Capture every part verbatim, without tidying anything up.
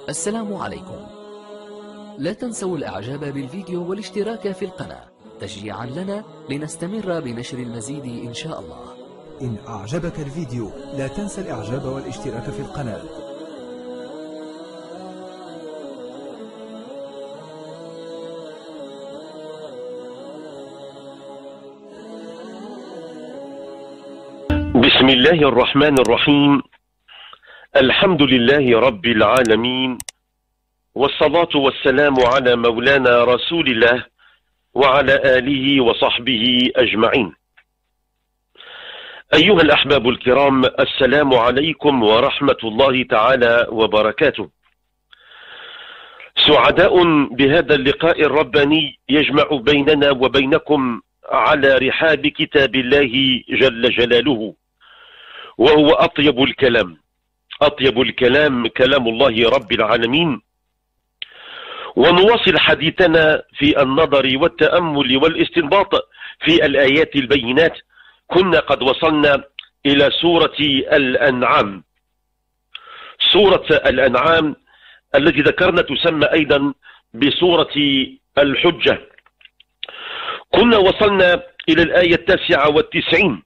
السلام عليكم. لا تنسوا الاعجاب بالفيديو والاشتراك في القناة تشجيعا لنا لنستمر بنشر المزيد ان شاء الله. إن أعجبك الفيديو لا تنسى الإعجاب والاشتراك في القناة. بسم الله الرحمن الرحيم. الحمد لله رب العالمين، والصلاة والسلام على مولانا رسول الله وعلى آله وصحبه أجمعين. أيها الأحباب الكرام، السلام عليكم ورحمة الله تعالى وبركاته. سعداء بهذا اللقاء الرباني يجمع بيننا وبينكم على رحاب كتاب الله جل جلاله، وهو أطيب الكلام أطيب الكلام كلام الله رب العالمين. ونواصل حديثنا في النظر والتأمل والاستنباط في الآيات البينات. كنا قد وصلنا إلى سورة الأنعام. سورة الأنعام التي ذكرنا تسمى أيضا بسورة الحجة. كنا وصلنا إلى الآية التاسعة والتسعين،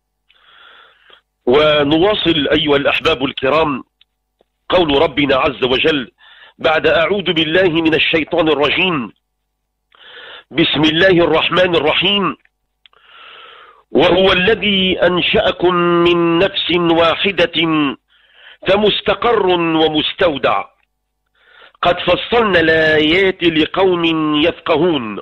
ونواصل أيها الأحباب الكرام قول ربنا عز وجل بعد أعوذ بالله من الشيطان الرجيم. بسم الله الرحمن الرحيم. وهو الذي أنشأكم من نفس واحدة فمستقر ومستودع قد فصلنا الآيات لقوم يفقهون.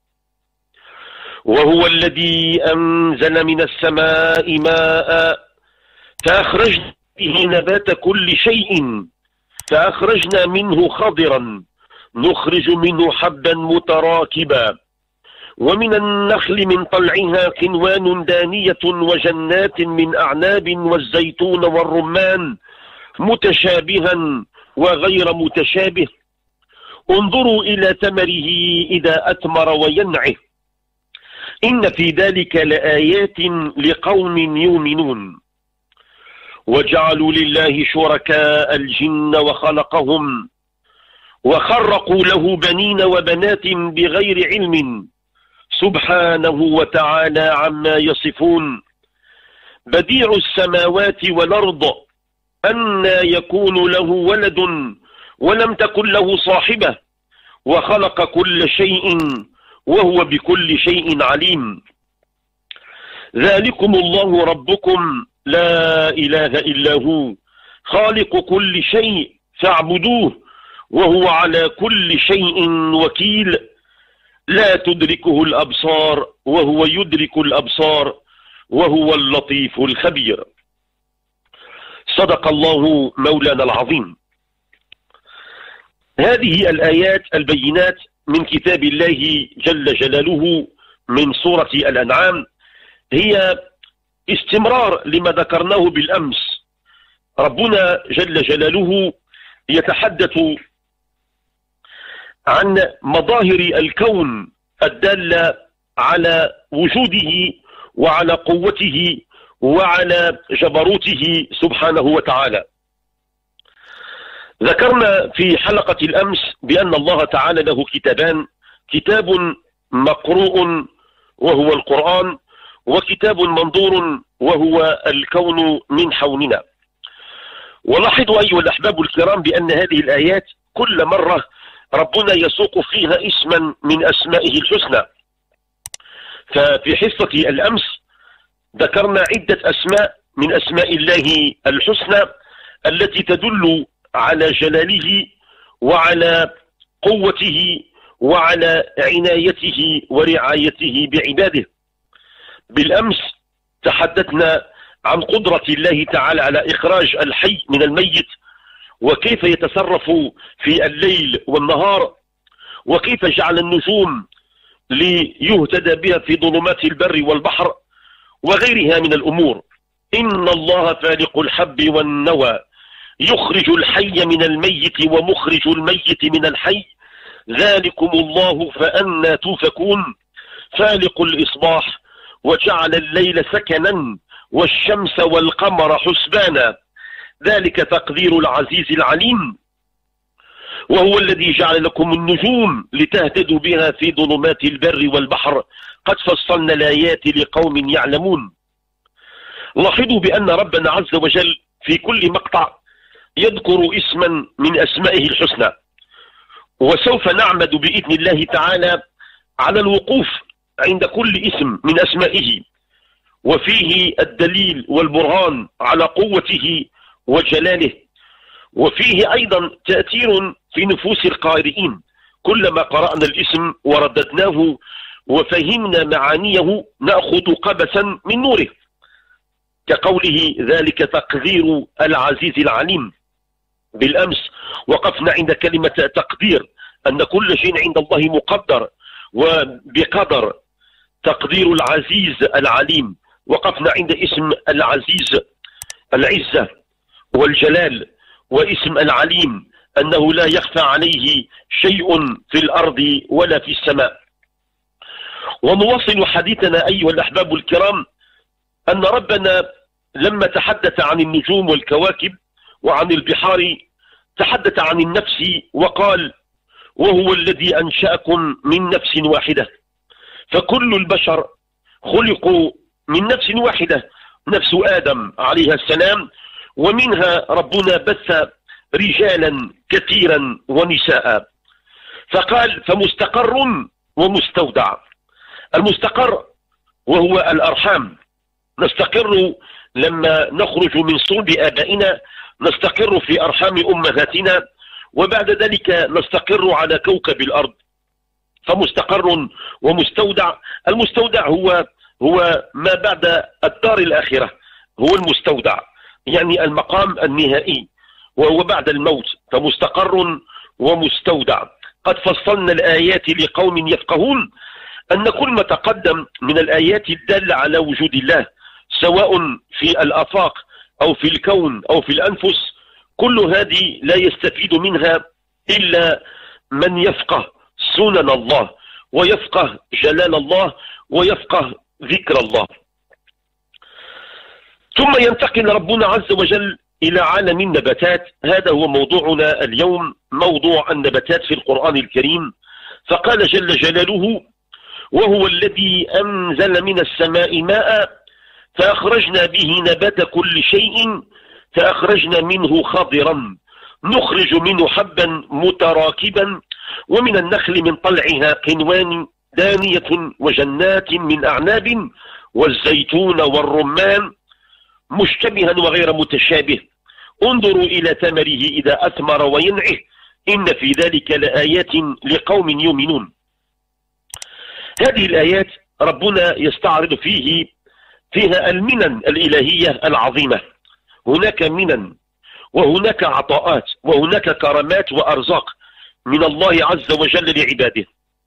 وهو الذي أنزل من السماء ماء فأخرجنا به نبات كل شيء فأخرجنا منه خضرا نخرج منه حبا متراكبا ومن النخل من طلعها قنوان دانية وجنات من أعناب والزيتون والرمان متشابها وغير متشابه انظروا إلى ثمره إذا أثمر وينعه إن في ذلك لآيات لقوم يؤمنون. وجعلوا لله شركاء الجن وخلقهم وخرقوا له بنين وبنات بغير علم سبحانه وتعالى عما يصفون. بديع السماوات والأرض أنى يكون له ولد ولم تكن له صاحبة وخلق كل شيء وهو بكل شيء عليم. ذلكم الله ربكم لا إله إلا هو خالق كل شيء فاعبدوه وهو على كل شيء وكيل. لا تدركه الأبصار وهو يدرك الأبصار وهو اللطيف الخبير. صدق الله مولانا العظيم. هذه الآيات البينات من كتاب الله جل جلاله من سورة الأنعام هي استمرار لما ذكرناه بالأمس. ربنا جل جلاله يتحدث عن مظاهر الكون الدالة على وجوده وعلى قوته وعلى جبروته سبحانه وتعالى. ذكرنا في حلقة الأمس بأن الله تعالى له كتابان، كتاب مقروء وهو القرآن، وكتاب منظور وهو الكون من حولنا. ولاحظوا أيها الأحباب الكرام بأن هذه الآيات كل مرة ربنا يسوق فيها اسما من أسمائه الحسنى. ففي حصة الأمس ذكرنا عدة أسماء من أسماء الله الحسنى التي تدل على جلاله وعلى قوته وعلى عنايته ورعايته بعباده. بالأمس تحدثنا عن قدرة الله تعالى على إخراج الحي من الميت، وكيف يتصرف في الليل والنهار، وكيف جعل النجوم ليهتدى بها في ظلمات البر والبحر وغيرها من الأمور. إن الله فالق الحب والنوى يخرج الحي من الميت ومخرج الميت من الحي ذلكم الله فأنى توفكون. فالق الإصباح وجعل الليل سكنا والشمس والقمر حسبانا ذلك تقدير العزيز العليم. وهو الذي جعل لكم النجوم لتهتدوا بها في ظلمات البر والبحر قد فصلنا الآيات لقوم يعلمون. لاحظوا بأن ربنا عز وجل في كل مقطع يذكر اسما من أسمائه الحسنى، وسوف نعمد بإذن الله تعالى على الوقوف عند كل اسم من أسمائه، وفيه الدليل والبرهان على قوته وجلاله، وفيه أيضا تأثير في نفوس القارئين. كلما قرأنا الاسم ورددناه وفهمنا معانيه نأخذ قبسا من نوره، كقوله ذلك تقدير العزيز العليم. بالأمس وقفنا عند كلمة تقدير، أن كل شيء عند الله مقدر وبقدر، تقدير العزيز العليم. وقفنا عند اسم العزيز العزة والجلال، واسم العليم أنه لا يخفى عليه شيء في الأرض ولا في السماء. ونواصل حديثنا أيها الأحباب الكرام، أن ربنا لما تحدث عن النجوم والكواكب وعن البحار تحدث عن النفس وقال وهو الذي أنشأكم من نفس واحدة. فكل البشر خلقوا من نفس واحدة، نفس آدم عليه السلام، ومنها ربنا بث رجالا كثيرا ونساء. فقال فمستقر ومستودع. المستقر وهو الأرحام، نستقر لما نخرج من صلب آبائنا، نستقر في أرحام أمهاتنا، وبعد ذلك نستقر على كوكب الأرض. فمستقر ومستودع. المستودع هو هو ما بعد الدار الآخرة، هو المستودع، يعني المقام النهائي وهو بعد الموت. فمستقر ومستودع. قد فصلنا الآيات لقوم يفقهون. أن كل ما تقدم من الآيات الدالة على وجود الله، سواء في الآفاق أو في الكون أو في الأنفس، كل هذه لا يستفيد منها إلا من يفقه سنن الله، ويفقه جلال الله، ويفقه ذكر الله. ثم ينتقل ربنا عز وجل إلى عالم النباتات. هذا هو موضوعنا اليوم، موضوع النباتات في القرآن الكريم. فقال جل جلاله وهو الذي أنزل من السماء ماء فأخرجنا به نبات كل شيء فأخرجنا منه خضرا نخرج منه حبا متراكبا ومن النخل من طلعها قنوان دانية وجنات من أعناب والزيتون والرمان مشتبها وغير متشابه انظروا إلى ثمره إذا أثمر وينعه إن في ذلك لآيات لقوم يؤمنون. هذه الآيات ربنا يستعرض فيه فيها المنن الإلهية العظيمة. هناك منن وهناك عطاءات وهناك كرامات وأرزاق من الله عز وجل لعباده.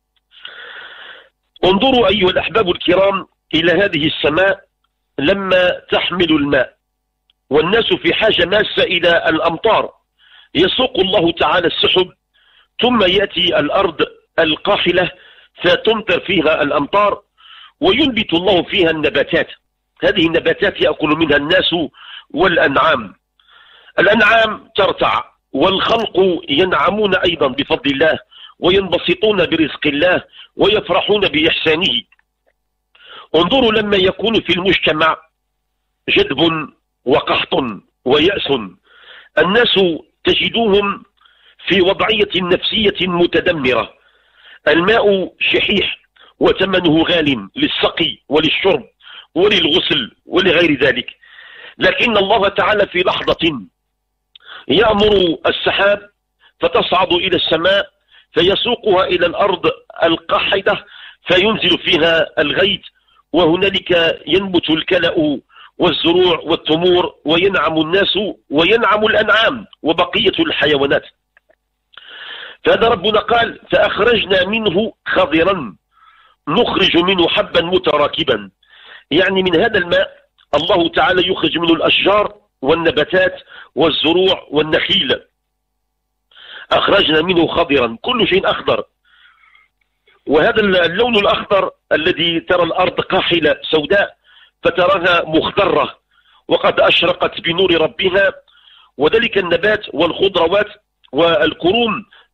انظروا أيها الأحباب الكرام إلى هذه السماء لما تحمل الماء، والناس في حاجة ماسة إلى الأمطار. يسوق الله تعالى السحب، ثم يأتي الأرض القاحلة فتمطر فيها الأمطار، وينبت الله فيها النباتات. هذه النباتات يأكل منها الناس والأنعام. الأنعام ترتع، والخلق ينعمون أيضا بفضل الله، وينبسطون برزق الله، ويفرحون بإحسانه. انظروا لما يكون في المجتمع جدب وقحط ويأس، الناس تجدوهم في وضعية نفسية متدمرة. الماء شحيح وثمنه غال للسقي وللشرب وللغسل ولغير ذلك، لكن الله تعالى في لحظة يأمر السحاب فتصعد إلى السماء فيسوقها إلى الأرض القاحلة فينزل فيها الغيث، وهنالك ينبت الكلأ والزروع والتمور، وينعم الناس وينعم الأنعام وبقية الحيوانات. فهذا ربنا قال فأخرجنا منه خضرا نخرج منه حبا متراكبا، يعني من هذا الماء الله تعالى يخرج منه الأشجار والنباتات والزروع والنخيل. أخرجنا منه خضرا، كل شيء أخضر. وهذا اللون الأخضر الذي ترى الأرض قاحلة سوداء فتراها مخضرة وقد أشرقت بنور ربها، وذلك النبات والخضروات والكروم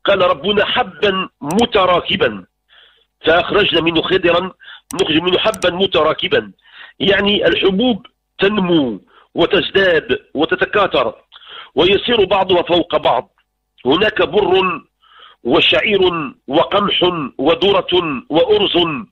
قال ربنا حبا متراكبا، فأخرجنا منه خضرا نخرج منه حبا متراكبا، يعني الحبوب تنمو وتزداد وتتكاثر ويسير بعضها فوق بعض. هناك بر وشعير وقمح وذرة وأرز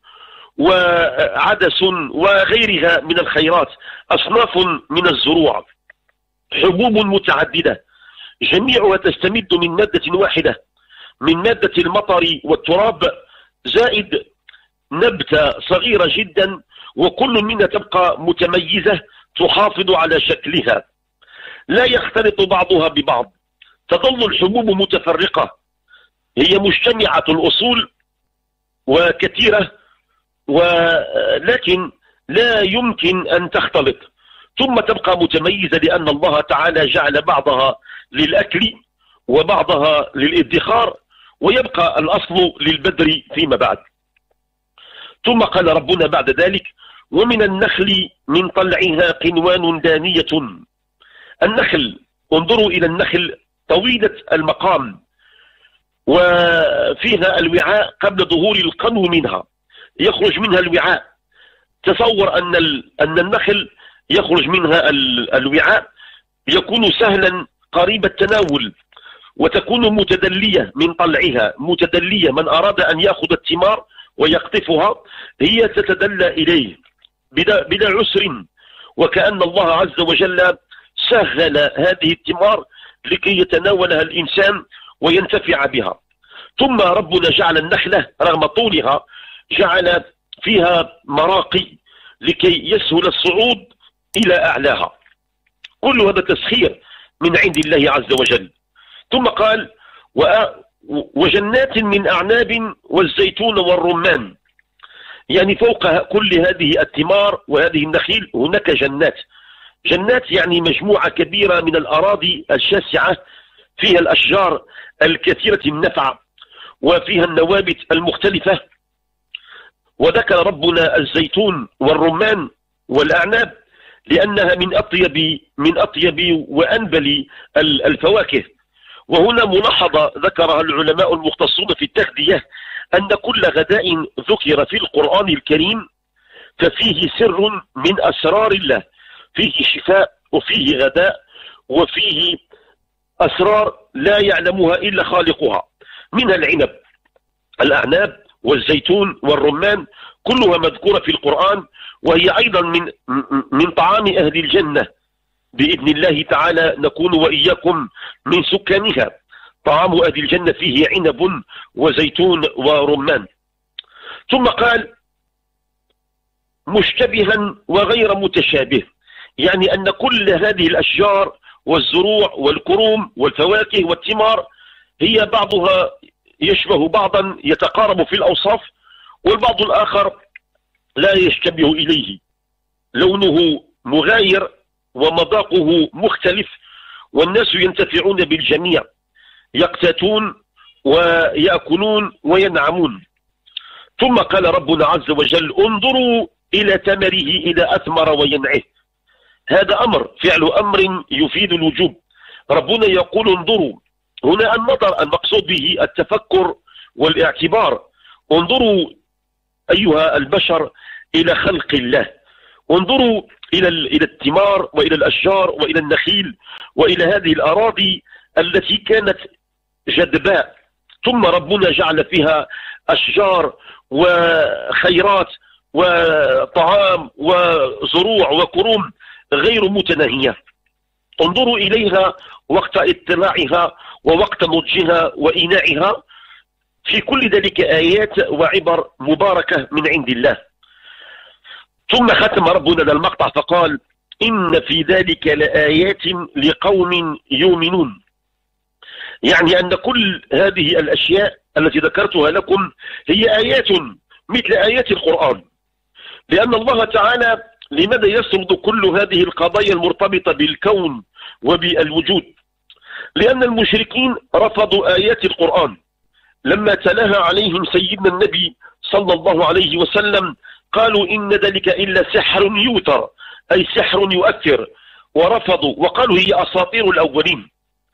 وعدس وغيرها من الخيرات، أصناف من الزروع، حبوب متعددة جميعها تستمد من مادة واحدة، من مادة المطر والتراب، زائد نبتة صغيرة جدا، وكل منها تبقى متميزة تحافظ على شكلها، لا يختلط بعضها ببعض، تظل الحبوب متفرقة، هي مجتمعة الأصول وكثيرة، ولكن لا يمكن أن تختلط، ثم تبقى متميزة لأن الله تعالى جعل بعضها للأكل وبعضها للادخار، ويبقى الأصل للبذر فيما بعد. ثم قال ربنا بعد ذلك: ومن النخل من طلعها قنوان دانية. النخل، انظروا إلى النخل طويلة المقام وفيها الوعاء قبل ظهور القنو منها، يخرج منها الوعاء. تصور أن أن النخل يخرج منها الوعاء، يكون سهلا قريب التناول، وتكون متدلية من طلعها، متدلية، من أراد أن يأخذ الثمار ويقطفها هي تتدلى إليه بلا, بلا عسر، وكأن الله عز وجل سهل هذه الثمار لكي يتناولها الإنسان وينتفع بها. ثم ربنا جعل النخلة رغم طولها جعل فيها مراقي لكي يسهل الصعود إلى أعلاها. كل هذا تسخير من عند الله عز وجل. ثم قال: وجنات من أعناب والزيتون والرمان، يعني فوق كل هذه الثمار وهذه النخيل هناك جنات. جنات يعني مجموعة كبيرة من الأراضي الشاسعة فيها الأشجار الكثيرة النفع وفيها النوابت المختلفة. وذكر ربنا الزيتون والرمان والأعناب لأنها من أطيب من أطيب وأنبل الفواكه. وهنا ملاحظة ذكرها العلماء المختصون في التغذية، أن كل غداء ذكر في القرآن الكريم ففيه سر من أسرار الله، فيه شفاء وفيه غداء وفيه أسرار لا يعلمها إلا خالقها، منها العنب، الأعناب والزيتون والرمان كلها مذكورة في القرآن، وهي أيضا من من طعام أهل الجنة بإذن الله تعالى، نكون وإياكم من سكانها. طعام أهل الجنة فيه عنب وزيتون ورمان. ثم قال: مشتبها وغير متشابه، يعني أن كل هذه الأشجار والزروع والكروم والفواكه والثمار هي بعضها يشبه بعضا، يتقارب في الأوصاف، والبعض الآخر لا يشتبه إليه، لونه مغاير ومذاقه مختلف، والناس ينتفعون بالجميع، يقتاتون ويأكلون وينعمون. ثم قال ربنا عز وجل: انظروا إلى ثمره إذا أثمر وينعه. هذا أمر، فعل أمر يفيد الوجوب. ربنا يقول انظروا، هنا النظر المقصود به التفكر والاعتبار. انظروا أيها البشر إلى خلق الله، انظروا إلى إلى الثمار وإلى الأشجار وإلى النخيل وإلى هذه الأراضي التي كانت جدباء، ثم ربنا جعل فيها أشجار وخيرات وطعام وزروع وكروم غير متناهية. انظروا إليها وقت اطلاعها ووقت نضجها وإيناعها، في كل ذلك آيات وعبر مباركة من عند الله. ثم ختم ربنا المقطع فقال: إن في ذلك لآيات لقوم يؤمنون، يعني أن كل هذه الأشياء التي ذكرتها لكم هي آيات مثل آيات القرآن، لأن الله تعالى لماذا يسرد كل هذه القضايا المرتبطة بالكون وبالوجود؟ لأن المشركين رفضوا آيات القرآن لما تلاها عليهم سيدنا النبي صلى الله عليه وسلم، قالوا إن ذلك إلا سحر يوتر، أي سحر يؤثر، ورفضوا وقالوا هي أساطير الأولين.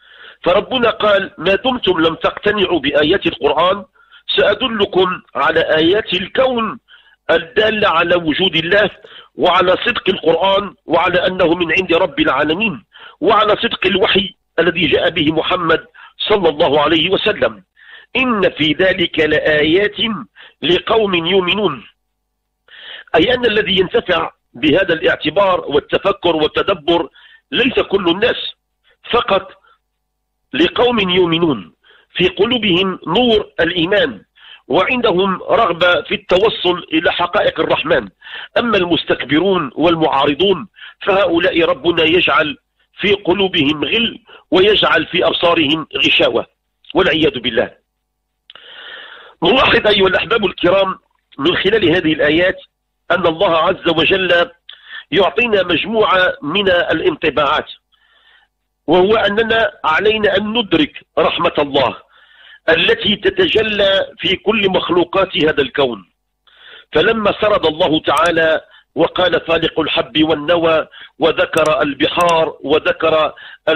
فربنا قال ما دمتم لم تقتنعوا بآيات القرآن سأدلكم على آيات الكون الدالة على وجود الله وعلى صدق القرآن وعلى أنه من عند رب العالمين وعلى صدق الوحي الذي جاء به محمد صلى الله عليه وسلم. إن في ذلك لآيات لقوم يؤمنون، أي أن الذي ينتفع بهذا الاعتبار والتفكر والتدبر ليس كل الناس، فقط لقوم يؤمنون في قلوبهم نور الإيمان وعندهم رغبة في التوصل إلى حقائق الرحمن. أما المستكبرون والمعارضون فهؤلاء ربنا يجعل في قلوبهم غل ويجعل في أبصارهم غشاوة والعياذ بالله. نلاحظ أيها الأحباب الكرام من خلال هذه الآيات أن الله عز وجل يعطينا مجموعة من الانطباعات، وهو أننا علينا أن ندرك رحمة الله التي تتجلى في كل مخلوقات هذا الكون. فلما سرد الله تعالى وقال فالق الحب والنوى وذكر البحار وذكر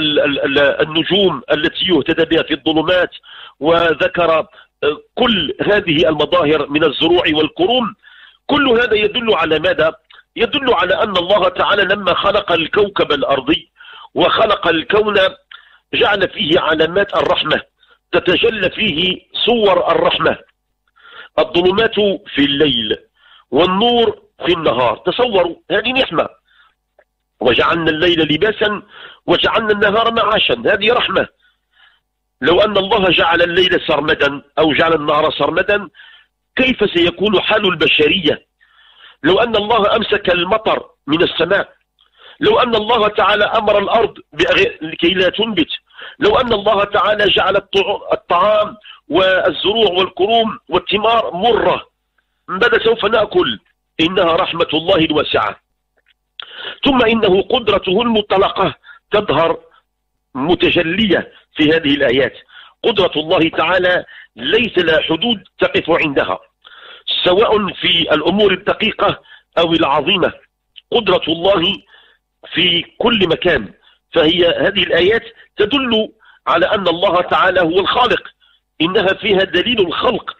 النجوم التي يهتدى بها في الظلمات وذكر كل هذه المظاهر من الزروع والكروم، كل هذا يدل على ماذا؟ يدل على أن الله تعالى لما خلق الكوكب الأرضي وخلق الكون جعل فيه علامات الرحمة تتجلى فيه صور الرحمة. الظلمات في الليل والنور في النهار، تصوروا هذه نعمة. وجعلنا الليل لباسا وجعلنا النهار معاشا، هذه رحمة. لو أن الله جعل الليل سرمدا أو جعل النهار سرمدا كيف سيكون حال البشرية؟ لو أن الله أمسك المطر من السماء، لو أن الله تعالى أمر الأرض لكي لا تنبت، لو أن الله تعالى جعل الطعام والزروع والكروم والثمار مرة، ماذا سوف نأكل؟ إنها رحمة الله الواسعة. ثم إنه قدرته المطلقة تظهر متجلية في هذه الآيات. قدرة الله تعالى ليس لها حدود تقف عندها، سواء في الأمور الدقيقة أو العظيمة. قدرة الله في كل مكان. فهي هذه الآيات تدل على أن الله تعالى هو الخالق، إنها فيها دليل الخلق،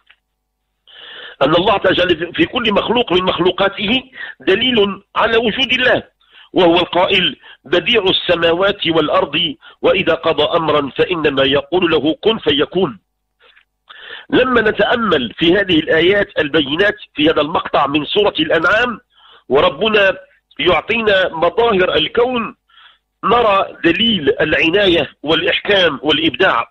أن الله تعالى في كل مخلوق من مخلوقاته دليل على وجود الله، وهو القائل بديع السماوات والأرض وإذا قضى أمرا فإنما يقول له كن فيكون. لما نتأمل في هذه الآيات البينات في هذا المقطع من سورة الأنعام وربنا يعطينا مظاهر الكون، نرى دليل العناية والإحكام والإبداع.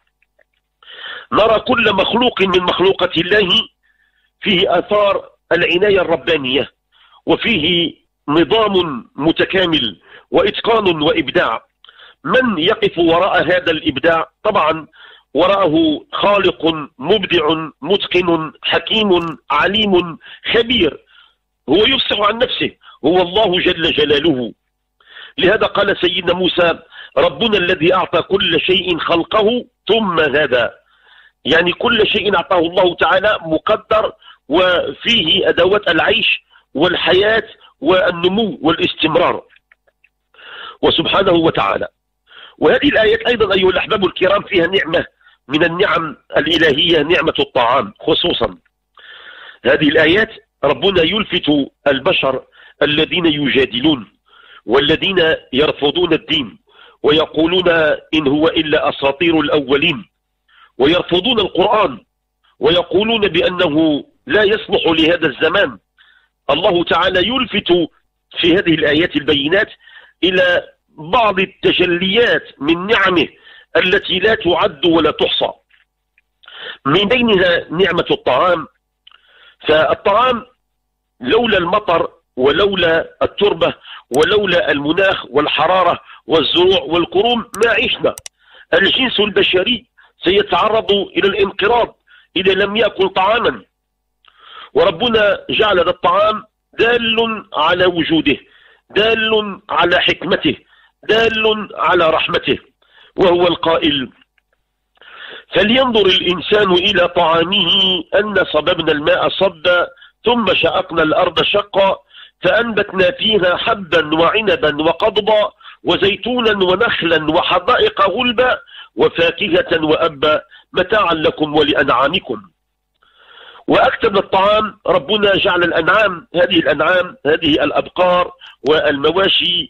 نرى كل مخلوق من مخلوقات الله فيه آثار العناية الربانية، وفيه نظام متكامل وإتقان وإبداع. من يقف وراء هذا الإبداع؟ طبعا وراءه خالق مبدع متقن حكيم عليم خبير، هو يفصح عن نفسه، هو الله جل جلاله. لهذا قال سيدنا موسى ربنا الذي أعطى كل شيء خلقه ثم هدى، يعني كل شيء أعطاه الله تعالى مقدر وفيه أدوات العيش والحياة والنمو والاستمرار وسبحانه وتعالى. وهذه الآيات أيضا أيها الأحباب الكرام فيها نعمة من النعم الإلهية، نعمة الطعام خصوصا. هذه الآيات ربنا يلفت البشر الذين يجادلون والذين يرفضون الدين ويقولون إن هو إلا أساطير الأولين، ويرفضون القرآن ويقولون بأنه لا يصلح لهذا الزمان. الله تعالى يلفت في هذه الآيات البينات إلى بعض التجليات من نعمه التي لا تعد ولا تحصى، من بينها نعمة الطعام. فالطعام لولا المطر ولولا التربة ولولا المناخ والحرارة والزروع والكروم ما عشنا. الجنس البشري سيتعرض إلى الانقراض إذا لم يأكل طعاما، وربنا جعل هذا الطعام دال على وجوده، دال على حكمته، دال على رحمته، وهو القائل فلينظر الإنسان إلى طعامه أن صببنا الماء صبا ثم شققنا الأرض شقا فأنبتنا فيها حبا وعنبا وقضبا وزيتونا ونخلا وحدائق غلبا وفاكهة وأبا متاعا لكم ولأنعامكم. وأكثر من الطعام ربنا جعل الأنعام، هذه الأنعام هذه الأبقار والمواشي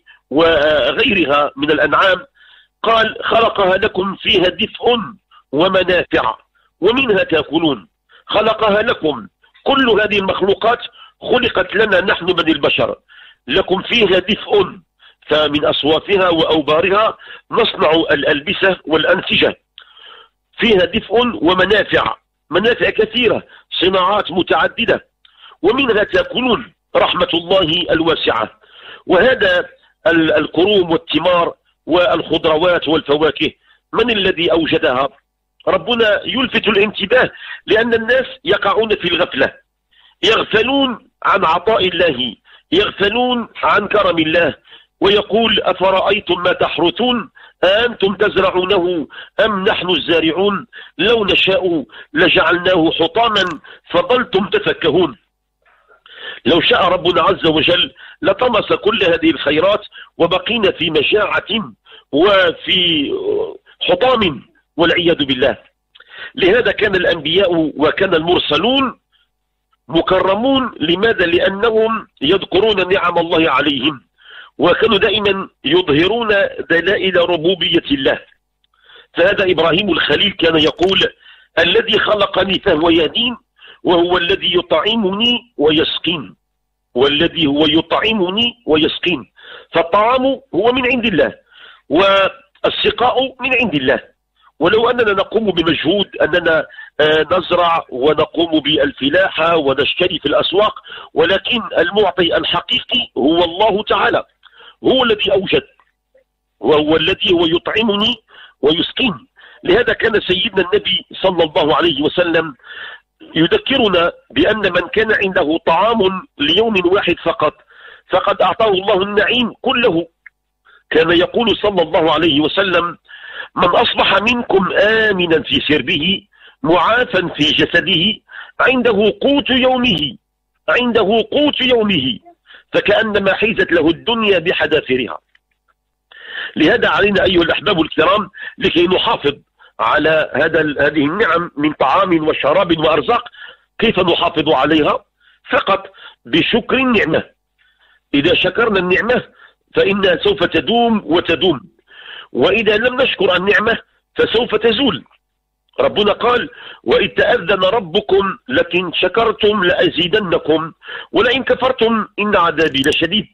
وغيرها من الأنعام، قال خلقها لكم فيها دفء ومنافع ومنها تأكلون. خلقها لكم، كل هذه المخلوقات خلقت لنا نحن بني البشر، لكم فيها دفء، فمن أصوافها وأوبارها نصنع الألبسة والأنسجة. فيها دفء ومنافع، منافع كثيرة، صناعات متعددة، ومنها تأكلون، رحمة الله الواسعة. وهذا الكروم والثمار والخضروات والفواكه من الذي أوجدها؟ ربنا يلفت الانتباه، لأن الناس يقعون في الغفلة، يغفلون عن عطاء الله، يغفلون عن كرم الله، ويقول أفرأيتم ما تحرثون أأنتم تزرعونه أم نحن الزارعون لو نشاء لجعلناه حطاما فظلتم تفكهون. لو شاء ربنا عز وجل لطمس كل هذه الخيرات وبقينا في مجاعة وفي حطام والعياذ بالله. لهذا كان الأنبياء وكان المرسلون مكرمون. لماذا؟ لأنهم يذكرون نعم الله عليهم، وكانوا دائما يظهرون دلائل ربوبية الله. فهذا إبراهيم الخليل كان يقول الذي خلقني فهو يهدين، وهو الذي يطعمني ويسقين، والذي هو يطعمني ويسقين. فالطعام هو من عند الله والسقاء من عند الله. ولو أننا نقوم بمجهود أننا نزرع ونقوم بالفلاحة ونشتري في الأسواق، ولكن المعطي الحقيقي هو الله تعالى، هو الذي أوجد، وهو الذي هو يطعمني ويسقيني. لهذا كان سيدنا النبي صلى الله عليه وسلم يذكرنا بأن من كان عنده طعام ليوم واحد فقط فقد أعطاه الله النعيم كله. كان يقول صلى الله عليه وسلم من أصبح منكم آمنا في سربه معافا في جسده عنده قوت يومه، عنده قوت يومه فكأنما حيزت له الدنيا بحذافيرها. لهذا علينا أيها الأحباب الكرام لكي نحافظ على هذا هذه النعم من طعام وشراب وأرزاق. كيف نحافظ عليها؟ فقط بشكر النعمة. إذا شكرنا النعمة فإنها سوف تدوم وتدوم، وإذا لم نشكر النعمة فسوف تزول. ربنا قال وإذ تأذن ربكم لئن شكرتم لأزيدنكم ولئن كفرتم إن عذابي لشديد.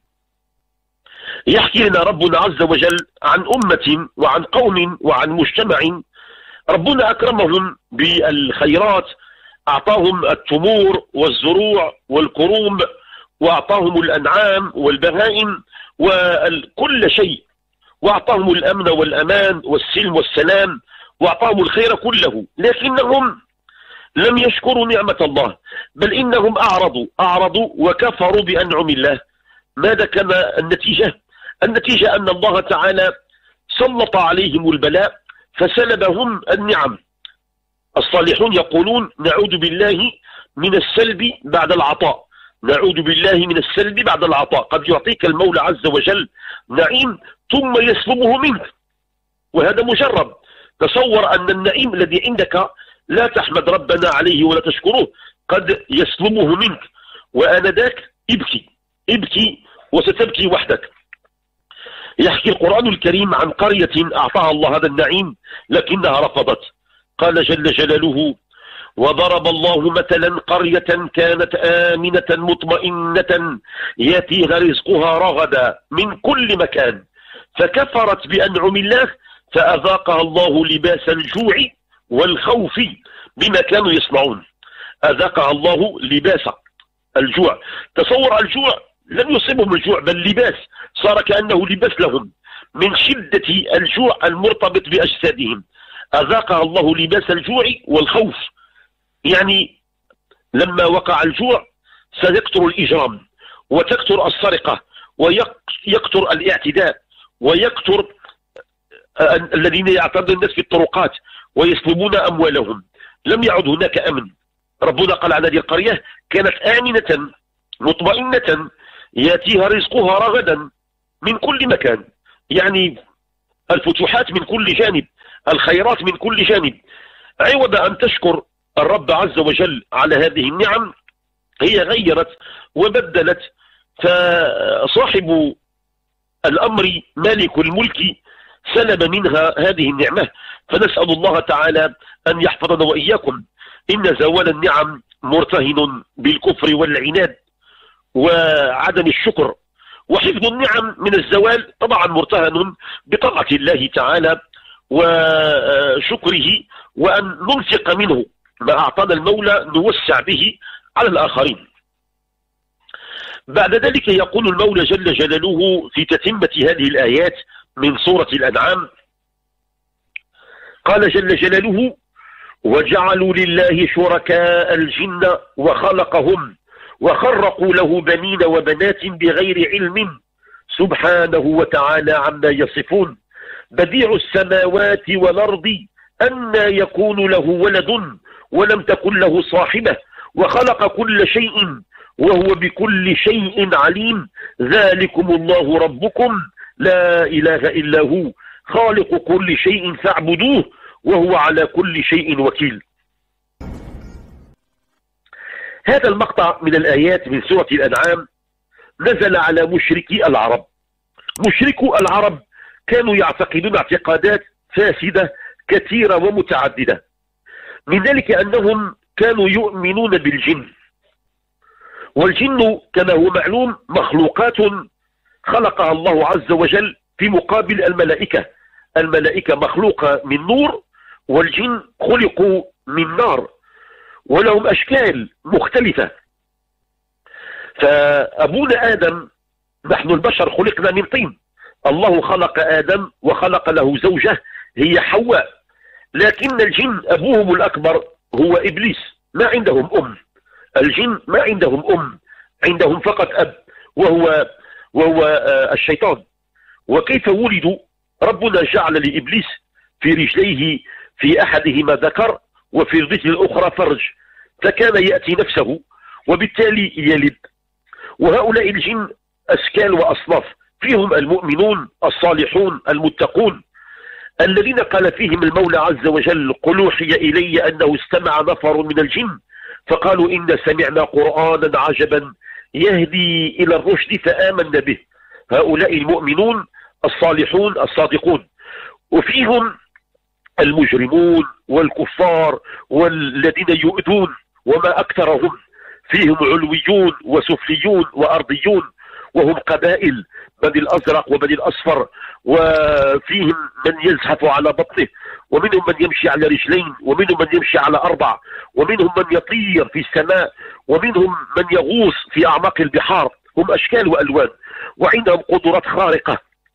يحكي لنا ربنا عز وجل عن أمة وعن قوم وعن مجتمع ربنا أكرمهم بالخيرات، أعطاهم التمور والزروع والكروم، وأعطاهم الأنعام والبهائم وكل شيء، وأعطاهم الأمن والأمان والسلم والسلام، وأعطاهم الخير كله، لكنهم لم يشكروا نعمة الله، بل إنهم أعرضوا أعرضوا وكفروا بأنعم الله. ماذا كان النتيجة؟ النتيجة أن الله تعالى سلط عليهم البلاء فسلبهم النعم. الصالحون يقولون نعوذ بالله من السلب بعد العطاء، نعوذ بالله من السلب بعد العطاء. قد يعطيك المولى عز وجل نعيم ثم يسلبه منك، وهذا مجرب. تصور أن النعيم الذي عندك لا تحمد ربنا عليه ولا تشكره، قد يسلبه منك، وآنذاك ابكي ابكي وستبكي وحدك. يحكي القرآن الكريم عن قرية أعطاها الله هذا النعيم لكنها رفضت. قال جل جلاله وضرب الله مثلا قرية كانت آمنة مطمئنة يأتيها رزقها رغدا من كل مكان فكفرت بأنعم الله فأذاقها الله لباس الجوع والخوف بما كانوا يصنعون. أذاقها الله لباس الجوع. تصور الجوع لم يصيبهم الجوع بل لباس، صار كأنه لباس لهم من شدة الجوع المرتبط بأجسادهم. أذاقها الله لباس الجوع والخوف، يعني لما وقع الجوع سيكثر الإجرام وتكثر السرقة ويكثر الاعتداء ويكثر الذين يعترضون الناس في الطرقات ويسلبون أموالهم. لم يعد هناك أمن. ربنا قال عن هذه القرية كانت آمنة مطمئنة يأتيها رزقها رغدا من كل مكان، يعني الفتوحات من كل جانب، الخيرات من كل جانب. عوض أن تشكر الرب عز وجل على هذه النعم هي غيرت وبدلت، فصاحب الأمر مالك الملك سلب منها هذه النعمة. فنسأل الله تعالى أن يحفظنا وإياكم. إن زوال النعم مرتهن بالكفر والعناد وعدم الشكر، وحفظ النعم من الزوال طبعا مرتهن بطاعة الله تعالى وشكره، وأن ننفق منه ما أعطانا المولى نوسع به على الآخرين. بعد ذلك يقول المولى جل جلاله في تتمة هذه الآيات من سورة الأنعام، قال جل جلاله: وجعلوا لله شركاء الجن وخلقهم وخرقوا له بنين وبنات بغير علم سبحانه وتعالى عما يصفون بديع السماوات والأرض أنى يكون له ولد ولم تكن له صاحبة وخلق كل شيء وهو بكل شيء عليم ذلكم الله ربكم لا إله إلا هو خالق كل شيء فاعبدوه وهو على كل شيء وكيل. هذا المقطع من الآيات من سورة الأنعام نزل على مشركي العرب. مشركو العرب كانوا يعتقدون اعتقادات فاسدة كثيرة ومتعددة، من ذلك أنهم كانوا يؤمنون بالجن، والجن كما هو معلوم مخلوقات خلقها الله عز وجل في مقابل الملائكة. الملائكة مخلوقة من نور والجن خلقوا من نار، ولهم أشكال مختلفة. فأبونا آدم، نحن البشر خلقنا من طين، الله خلق آدم وخلق له زوجة هي حواء، لكن الجن أبوهم الأكبر هو إبليس، ما عندهم أم. الجن ما عندهم أم، عندهم فقط أب وهو, وهو الشيطان. وكيف ولدوا؟ ربنا جعل لإبليس في رجليه في أحدهما ذكر وفي الرجل الأخرى فرج، فكان يأتي نفسه وبالتالي يلد. وهؤلاء الجن أشكال وأصناف، فيهم المؤمنون الصالحون المتقون الذين قال فيهم المولى عز وجل: قل أوحي إلي أنه استمع نفر من الجن فقالوا إن سمعنا قرآنا عجبا يهدي إلى الرشد فآمنا به. هؤلاء المؤمنون الصالحون الصادقون. وفيهم المجرمون والكفار والذين يؤذون وما أكثرهم، فيهم علويون وسفليون وأرضيون، وهم قبائل بني الأزرق وبني الأصفر، وفيهم من يزحف على بطنه، ومنهم من يمشي على رجلين، ومنهم من يمشي على أربع، ومنهم من يطير في السماء، ومنهم من يغوص في أعماق البحار. هم أشكال وألوان وعندهم قدرات خارقة.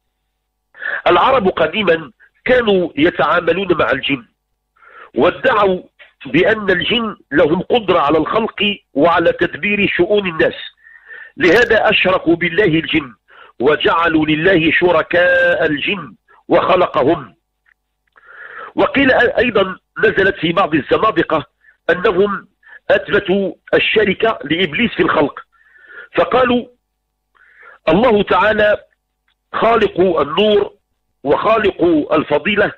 العرب قديما كانوا يتعاملون مع الجن وادعوا بأن الجن لهم قدرة على الخلق وعلى تدبير شؤون الناس، لهذا أشركوا بالله الجن وجعلوا لله شركاء الجن وخلقهم. وقيل أيضا نزلت في بعض الزنادقة أنهم أثبتوا الشركة لإبليس في الخلق، فقالوا الله تعالى خالق النور وخالق الفضيلة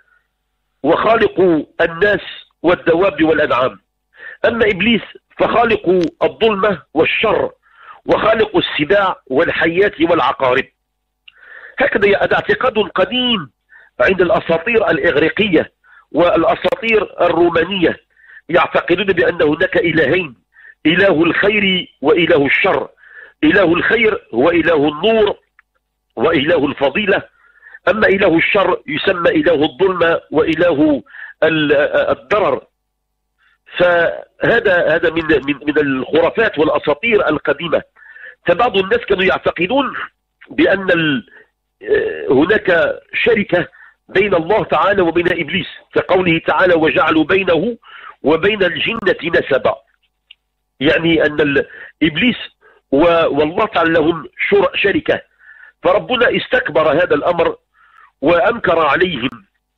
وخالق الناس والدواب والأنعام، أما إبليس فخالق الظلمة والشر وخالق السباع والحيات والعقارب. هكذا هذا اعتقاد قديم عند الأساطير الإغريقية والأساطير الرومانية، يعتقدون بأن هناك إلهين، إله الخير وإله الشر. إله الخير هو إله النور وإله الفضيلة، أما إله الشر يسمى إله الظلمة وإله الضرر. فهذا هذا من من من الخرافات والأساطير القديمة. فبعض الناس كانوا يعتقدون بأن هناك شركة بين الله تعالى وبين إبليس، كقوله تعالى: وجعلوا بينه وبين الجنة نسبا، يعني أن إبليس والله تعالى لهم شركة. فربنا استكبر هذا الأمر وأنكر عليهم،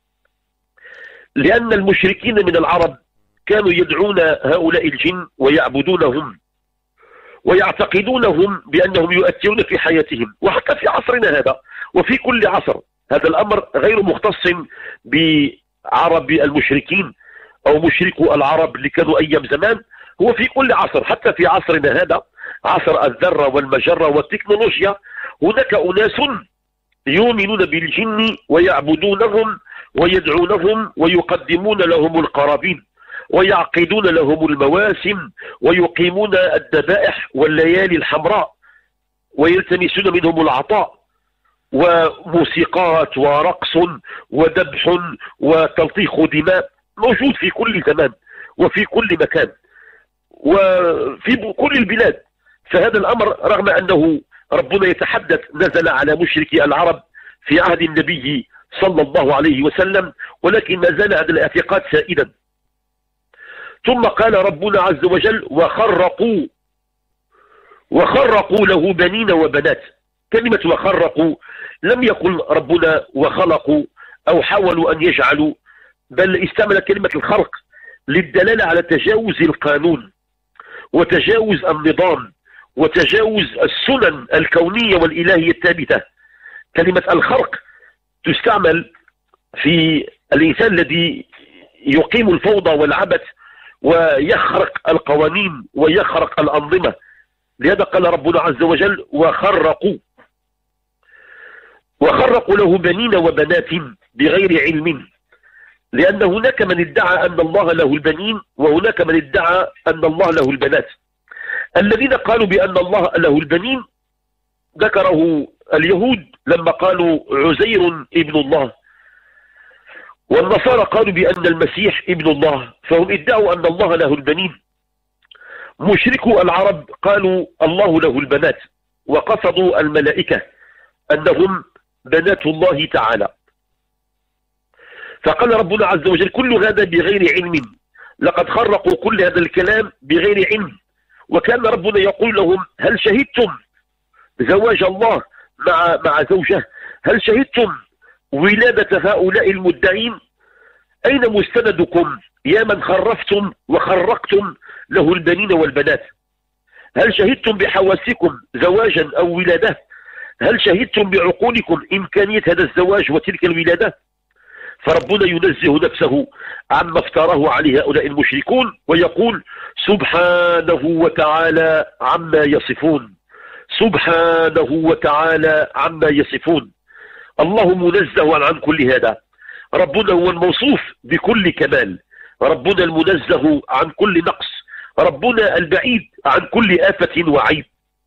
لأن المشركين من العرب كانوا يدعون هؤلاء الجن ويعبدونهم ويعتقدونهم بأنهم يؤثرون في حياتهم، وحتى في عصرنا هذا وفي كل عصر. هذا الأمر غير مختص عرب المشركين أو مشركو العرب اللي كانوا أيام زمان، هو في كل عصر، حتى في عصرنا هذا عصر الذرة والمجرة والتكنولوجيا، هناك أناس يؤمنون بالجن ويعبدونهم ويدعونهم ويقدمون لهم القرابين ويعقدون لهم المواسم ويقيمون الذبائح والليالي الحمراء ويلتمسون منهم العطاء، وموسيقات ورقص وذبح وتلطيخ دماء موجود في كل زمان وفي كل مكان وفي كل البلاد. فهذا الأمر رغم أنه ربنا يتحدث نزل على مشركي العرب في عهد النبي صلى الله عليه وسلم، ولكن ما زال هذا الاعتقاد سائدا. ثم قال ربنا عز وجل وخرقوا وخرقوا له بنين وبنات. كلمة وخرقوا لم يقل ربنا وخلقوا أو حاولوا أن يجعلوا، بل استعمل كلمة الخرق للدلالة على تجاوز القانون وتجاوز النظام وتجاوز السنن الكونية والإلهية الثابتة. كلمة الخرق تستعمل في الإنسان الذي يقيم الفوضى والعبث ويخرق القوانين ويخرق الأنظمة. لهذا قال ربنا عز وجل وخرقوا وخرقوا له بنين وبنات بغير علم، لأن هناك من ادعى أن الله له البنين وهناك من ادعى أن الله له البنات. الذين قالوا بأن الله له البنين ذكره اليهود لما قالوا عزير ابن الله، والنصارى قالوا بأن المسيح ابن الله، فهم ادعوا أن الله له البنين. مشركو العرب قالوا الله له البنات وقصدوا الملائكة أنهم بنات الله تعالى. فقال ربنا عز وجل كل هذا بغير علم، لقد خرقوا كل هذا الكلام بغير علم. وكان ربنا يقول لهم هل شهدتم زواج الله مع مع زوجه؟ هل شهدتم ولادة هؤلاء المدعين؟ أين مستندكم يا من خرفتم وخرقتم له البنين والبنات؟ هل شهدتم بحواسكم زواجا أو ولادة؟ هل شهدتم بعقولكم إمكانية هذا الزواج وتلك الولادة؟ فربنا ينزه نفسه عما افتراه عليه هؤلاء المشركون ويقول سبحانه وتعالى عما يصفون، سبحانه وتعالى عما يصفون. الله منزه عن كل هذا، ربنا هو الموصوف بكل كمال، ربنا المنزه عن كل نقص، ربنا البعيد عن كل آفة وعيب.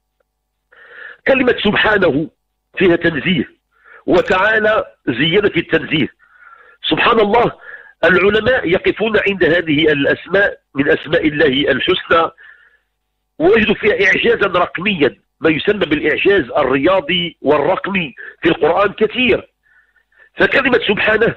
كلمة سبحانه فيها تنزيه، وتعالى زيادة التنزيه. سبحان الله، العلماء يقفون عند هذه الأسماء من أسماء الله الحسنى ويجدوا فيها إعجازا رقميا، ما يسمى بالإعجاز الرياضي والرقمي في القرآن كثير. فكلمة سبحانه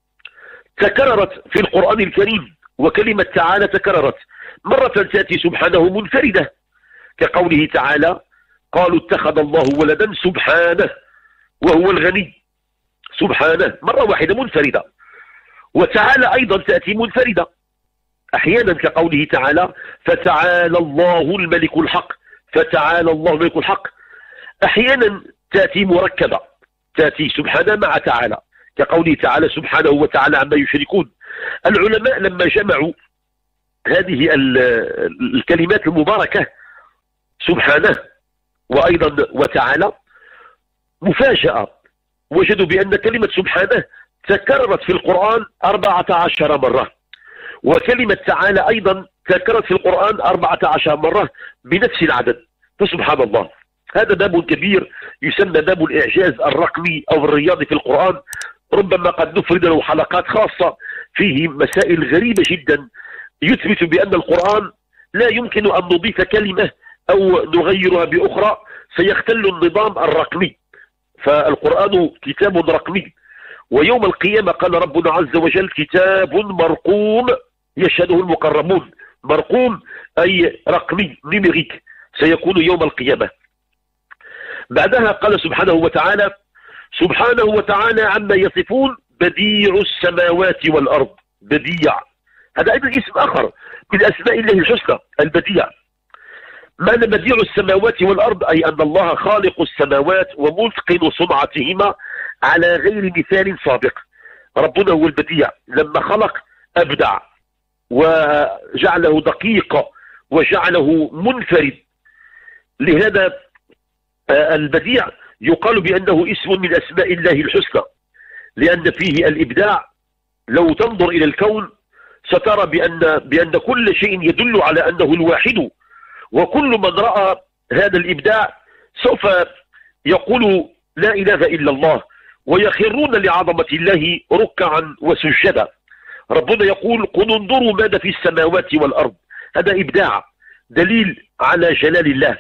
تكررت في القرآن الكريم، وكلمة تعالى تكررت. مرة تأتي سبحانه منفردة كقوله تعالى قالوا اتخذ الله ولدا سبحانه وهو الغني، سبحانه مرة واحدة منفردة. وتعالى أيضا تأتي منفردة أحيانا كقوله تعالى فتعالى الله الملك الحق، فتعالى الله الملك الحق. أحيانا تأتي مركبة، تأتي سبحانه مع تعالى كقوله تعالى سبحانه وتعالى عما يشركون. العلماء لما جمعوا هذه الكلمات المباركة سبحانه وأيضا وتعالى مفاجأة، وجدوا بأن كلمة سبحانه تكررت في القرآن أربعة عشر مرة، وكلمة تعالى أيضا تكررت في القرآن أربعة عشر مرة بنفس العدد. فسبحان الله، هذا باب كبير يسمى باب الإعجاز الرقمي أو الرياضي في القرآن. ربما قد نفرد له حلقات خاصة فيه مسائل غريبة جدا يثبت بأن القرآن لا يمكن أن نضيف كلمة أو نغيرها بأخرى سيختل النظام الرقمي. فالقرآن كتاب رقمي، ويوم القيامة قال ربنا عز وجل كتاب مرقوم يشهده المقربون. مرقوم أي رقمي نيميريك سيكون يوم القيامة. بعدها قال سبحانه وتعالى سبحانه وتعالى عما يصفون بديع السماوات والأرض. بديع هذا أيضا اسم آخر من أسماء الله الحسنى البديع. معنى بديع السماوات والأرض أي أن الله خالق السماوات ومتقن صنعتهما على غير مثال سابق. ربنا هو البديع، لما خلق أبدع وجعله دقيق وجعله منفرد. لهذا البديع يقال بأنه اسم من أسماء الله الحسنى، لأن فيه الإبداع. لو تنظر إلى الكون سترى بأن, بأن كل شيء يدل على أنه الواحد، وكل من رأى هذا الإبداع سوف يقول لا إله إلا الله، ويخرون لعظمة الله ركعا وسجدا. ربنا يقول قل انظروا ماذا في السماوات والأرض. هذا إبداع دليل على جلال الله.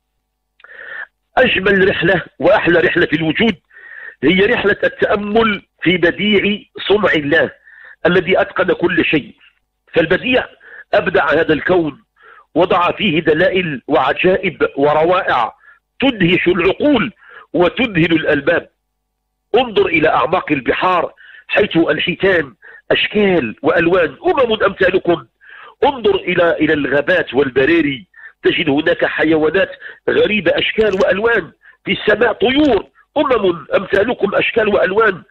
أجمل رحلة وأحلى رحلة في الوجود هي رحلة التأمل في بديع صنع الله الذي أتقن كل شيء. فالبديع أبدع هذا الكون، وضع فيه دلائل وعجائب وروائع تدهش العقول وتذهل الألباب. انظر إلى أعماق البحار حيث الحيتان أشكال وألوان أمم أمثالكم. انظر إلى إلى الغابات والبراري، تجد هناك حيوانات غريبة أشكال وألوان. في السماء طيور أمم أمثالكم أشكال وألوان،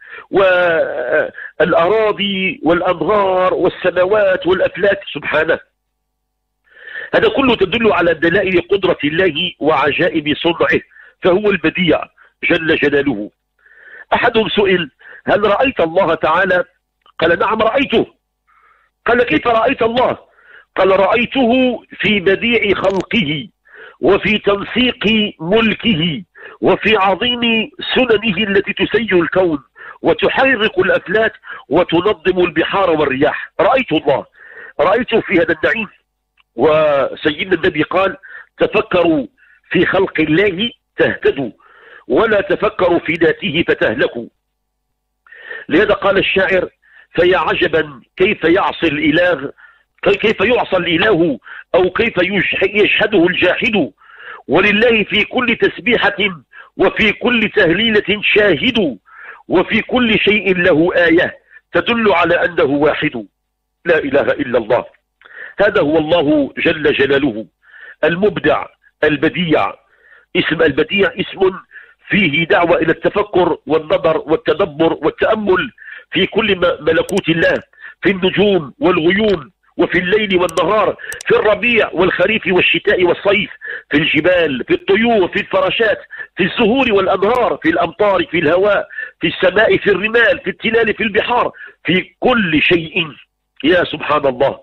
والأراضي والأنهار والسماوات والأفلاك سبحانه. هذا كله تدل على دلائل قدرة الله وعجائب صنعه، فهو البديع جل جلاله. أحدهم سئل هل رأيت الله تعالى؟ قال نعم رأيته. قال كيف رأيت الله؟ قال رأيته في بديع خلقه، وفي تنسيق ملكه، وفي عظيم سننه التي تسير الكون وتحرك الأفلاك وتنظم البحار والرياح. رأيت الله، رأيته في هذا النعيم. وسيدنا النبي قال تفكروا في خلق الله تهتدوا، ولا تفكروا في ذاته فتهلكوا. لهذا قال الشاعر فيا عجبا كيف يعصي الإله، كيف يعصى الإله أو كيف يشهده الجاحد، ولله في كل تسبيحة وفي كل تهليلة شاهد، وفي كل شيء له آية تدل على أنه واحد. لا إله إلا الله. هذا هو الله جل جلاله المبدع البديع. اسم البديع اسم فيه دعوة إلى التفكر والنظر والتدبر والتأمل في كل ملكوت الله، في النجوم والغيوم، وفي الليل والنهار، في الربيع والخريف والشتاء والصيف، في الجبال، في الطيور، في الفراشات، في الزهور والأنهار، في الأمطار، في الهواء، في السماء، في الرمال، في التلال، في البحار، في كل شيء. يا سبحان الله.